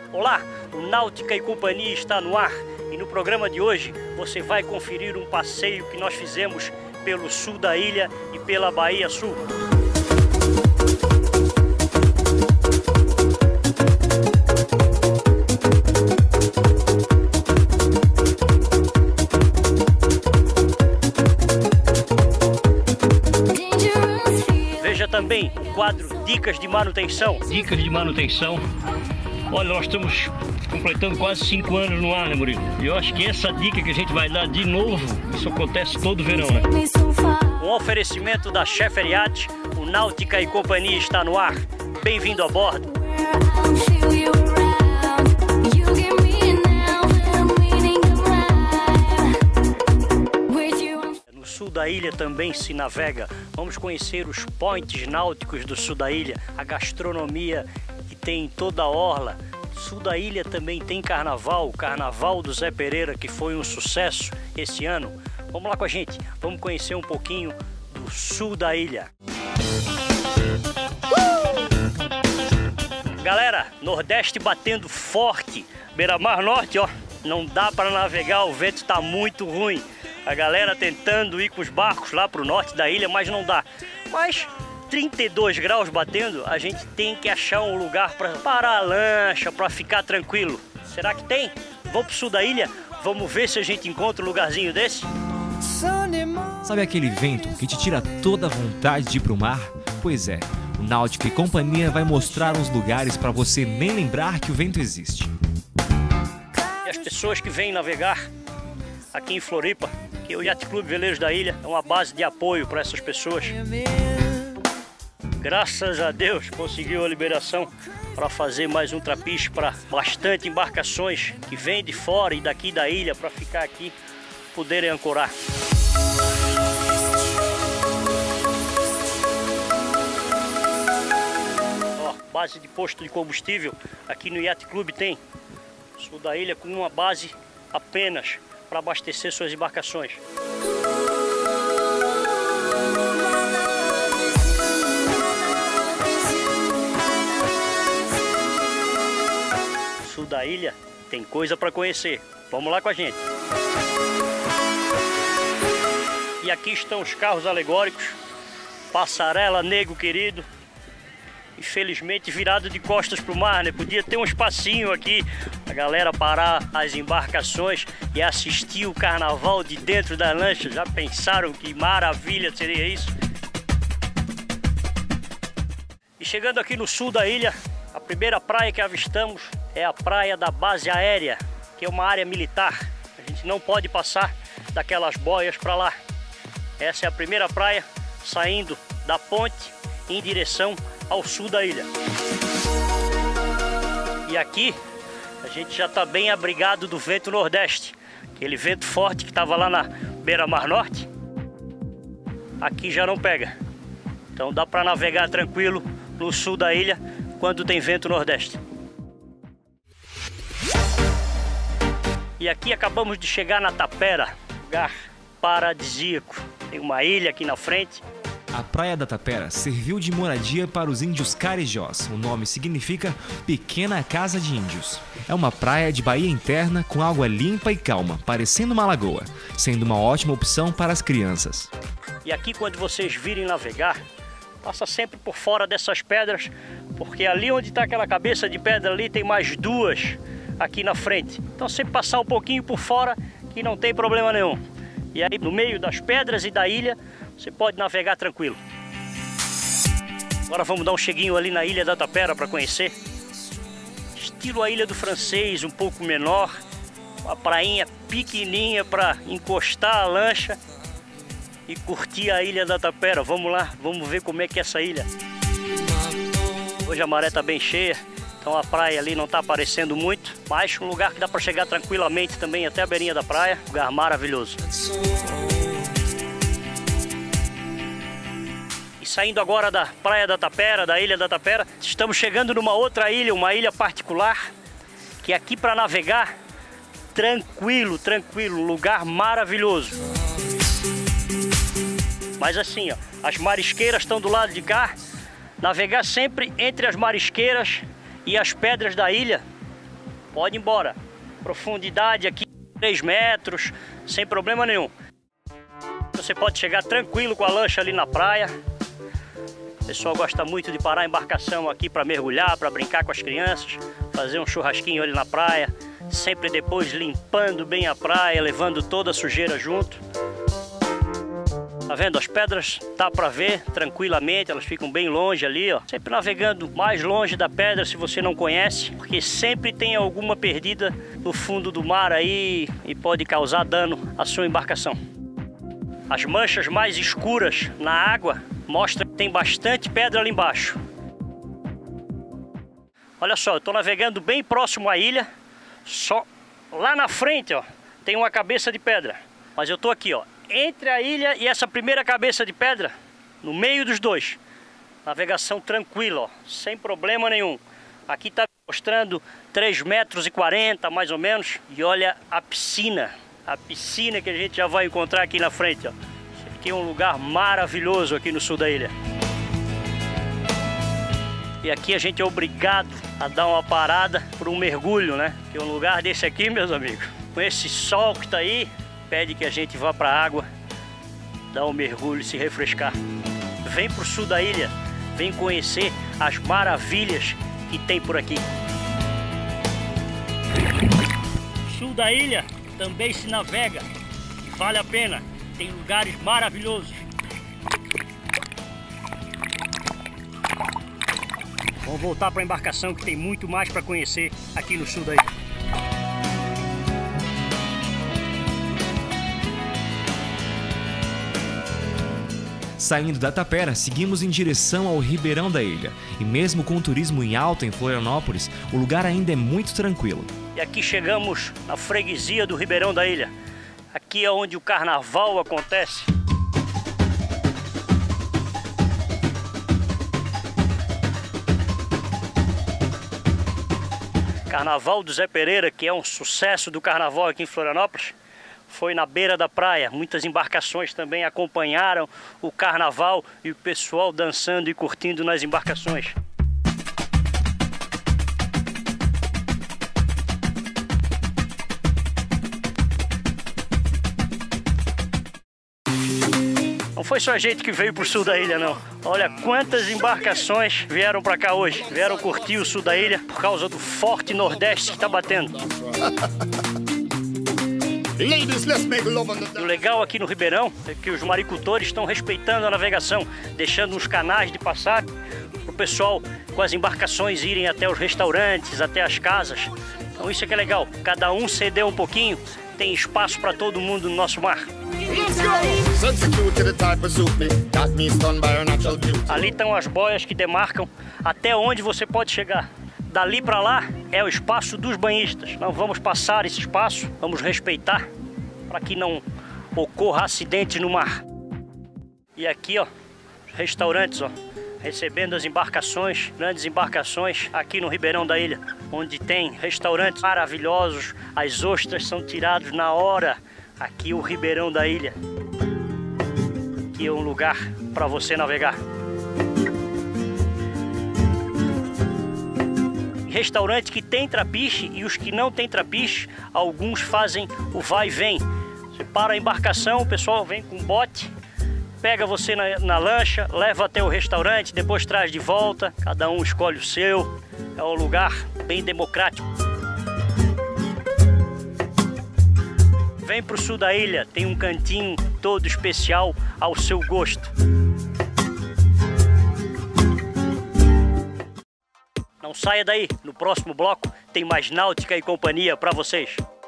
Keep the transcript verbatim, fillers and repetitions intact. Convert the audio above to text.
Olá, o Náutica e Companhia está no ar e no programa de hoje você vai conferir um passeio que nós fizemos pelo sul da ilha e pela Bahia Sul. Veja também o quadro Dicas de Manutenção. Dicas de manutenção. Olha, nós estamos completando quase cinco anos no ar, né, Murilo? E eu acho que essa dica que a gente vai dar de novo, isso acontece todo verão, né? Um oferecimento da Chef Ariat, o Náutica e Companhia está no ar. Bem-vindo a bordo. No sul da ilha também se navega. Vamos conhecer os points náuticos do sul da ilha, a gastronomia que tem em toda a orla. Sul da ilha também tem carnaval, o carnaval do Zé Pereira, que foi um sucesso esse ano. Vamos lá com a gente, vamos conhecer um pouquinho do sul da ilha. Uh! Galera, Nordeste batendo forte, Beira-Mar Norte, ó, não dá para navegar, o vento está muito ruim. A galera tentando ir com os barcos lá para o norte da ilha, mas não dá. Mas trinta e dois graus batendo, a gente tem que achar um lugar para parar a lancha, para ficar tranquilo. Será que tem? Vamos pro sul da ilha? Vamos ver se a gente encontra um lugarzinho desse? Sabe aquele vento que te tira toda a vontade de ir pro mar? Pois é, o Náutica e Companhia vai mostrar uns lugares para você nem lembrar que o vento existe. E as pessoas que vêm navegar aqui em Floripa, que o Yacht Clube Veleiros da Ilha é uma base de apoio para essas pessoas. Graças a Deus conseguiu a liberação para fazer mais um trapiche para bastante embarcações que vêm de fora e daqui da ilha para ficar aqui, poderem ancorar. Ó, base de posto de combustível aqui no Yacht Clube tem. Sul da ilha com uma base apenas para abastecer suas embarcações. Sul da ilha tem coisa para conhecer. Vamos lá com a gente. E aqui estão os carros alegóricos, passarela Nego Querido. Infelizmente virado de costas para o mar, né? Podia ter um espacinho aqui, a galera parar as embarcações e assistir o carnaval de dentro da lancha. Já pensaram que maravilha seria isso? E chegando aqui no sul da ilha, a primeira praia que avistamos é a praia da base aérea, que é uma área militar. A gente não pode passar daquelas boias para lá. Essa é a primeira praia saindo da ponte em direção ao sul da ilha. E aqui a gente já está bem abrigado do vento nordeste. Aquele vento forte que estava lá na Beira-Mar Norte, aqui já não pega. Então dá para navegar tranquilo no sul da ilha quando tem vento nordeste. E aqui acabamos de chegar na Tapera, lugar paradisíaco. Tem uma ilha aqui na frente. A Praia da Tapera serviu de moradia para os índios carijós. O nome significa Pequena Casa de Índios. É uma praia de baía interna com água limpa e calma, parecendo uma lagoa, sendo uma ótima opção para as crianças. E aqui, quando vocês virem navegar, passa sempre por fora dessas pedras, porque ali onde está aquela cabeça de pedra ali, tem mais duas aqui na frente. Então sempre passar um pouquinho por fora que não tem problema nenhum. E aí no meio das pedras e da ilha você pode navegar tranquilo. Agora vamos dar um cheguinho ali na Ilha da Tapera para conhecer. Estilo a Ilha do Francês, um pouco menor. Uma prainha pequenininha para encostar a lancha e curtir a Ilha da Tapera. Vamos lá, vamos ver como é que é essa ilha. Hoje a maré está bem cheia, então a praia ali não está aparecendo muito, mas um lugar que dá para chegar tranquilamente também até a beirinha da praia. Lugar maravilhoso. E saindo agora da Praia da Tapera, da Ilha da Tapera, estamos chegando numa outra ilha, uma ilha particular, que é aqui para navegar tranquilo, tranquilo, um lugar maravilhoso. Mas assim, ó, as marisqueiras estão do lado de cá. Navegar sempre entre as marisqueiras e as pedras da ilha pode ir embora. Profundidade aqui três metros, sem problema nenhum. Você pode chegar tranquilo com a lancha ali na praia. O pessoal gosta muito de parar a embarcação aqui para mergulhar, para brincar com as crianças, fazer um churrasquinho ali na praia, sempre depois limpando bem a praia, levando toda a sujeira junto. Tá vendo? As pedras dá para ver tranquilamente, elas ficam bem longe ali, ó. Sempre navegando mais longe da pedra se você não conhece, porque sempre tem alguma perdida no fundo do mar aí e pode causar dano à sua embarcação. As manchas mais escuras na água mostram que tem bastante pedra ali embaixo. Olha só, eu estou navegando bem próximo à ilha, só lá na frente, ó, tem uma cabeça de pedra, mas eu estou aqui, ó, entre a ilha e essa primeira cabeça de pedra, no meio dos dois. Navegação tranquila, ó, sem problema nenhum. Aqui está mostrando três metros e quarenta mais ou menos. E olha a piscina, a piscina que a gente já vai encontrar aqui na frente, ó. Esse aqui é um lugar maravilhoso aqui no sul da ilha. E aqui a gente é obrigado a dar uma parada por um mergulho, né? Que um lugar desse aqui, meus amigos, com esse sol que está aí, pede que a gente vá para a água, dar um mergulho e se refrescar. Vem para o sul da ilha, vem conhecer as maravilhas que tem por aqui. Sul da ilha também se navega e vale a pena, tem lugares maravilhosos. Vamos voltar para a embarcação que tem muito mais para conhecer aqui no sul da ilha. Saindo da Tapera, seguimos em direção ao Ribeirão da Ilha. E mesmo com o turismo em alta em Florianópolis, o lugar ainda é muito tranquilo. E aqui chegamos na freguesia do Ribeirão da Ilha. Aqui é onde o carnaval acontece. Carnaval do Zé Pereira, que é um sucesso do carnaval aqui em Florianópolis, foi na beira da praia. Muitas embarcações também acompanharam o carnaval e o pessoal dançando e curtindo nas embarcações. Não foi só a gente que veio pro sul da ilha, não. Olha quantas embarcações vieram para cá hoje. Vieram curtir o sul da ilha por causa do forte nordeste que tá batendo. O legal aqui no Ribeirão é que os maricultores estão respeitando a navegação, deixando uns canais de passagem para o pessoal com as embarcações irem até os restaurantes, até as casas. Então isso é que é legal, cada um cedeu um pouquinho, tem espaço para todo mundo no nosso mar. Ali estão as boias que demarcam até onde você pode chegar. Dali para lá é o espaço dos banhistas. Não vamos passar esse espaço, vamos respeitar para que não ocorra acidente no mar. E aqui, ó, restaurantes, ó, recebendo as embarcações, grandes embarcações aqui no Ribeirão da Ilha, onde tem restaurantes maravilhosos. As ostras são tiradas na hora. Aqui o Ribeirão da Ilha. Aqui é um lugar para você navegar. Restaurante que tem trapiche e os que não tem trapiche, alguns fazem o vai e vem. Você para a embarcação, o pessoal vem com um bote, pega você na, na lancha, leva até o restaurante, depois traz de volta, cada um escolhe o seu. É um lugar bem democrático. Vem para o sul da ilha, tem um cantinho todo especial ao seu gosto. Não saia daí, no próximo bloco tem mais Náutica e Companhia para vocês.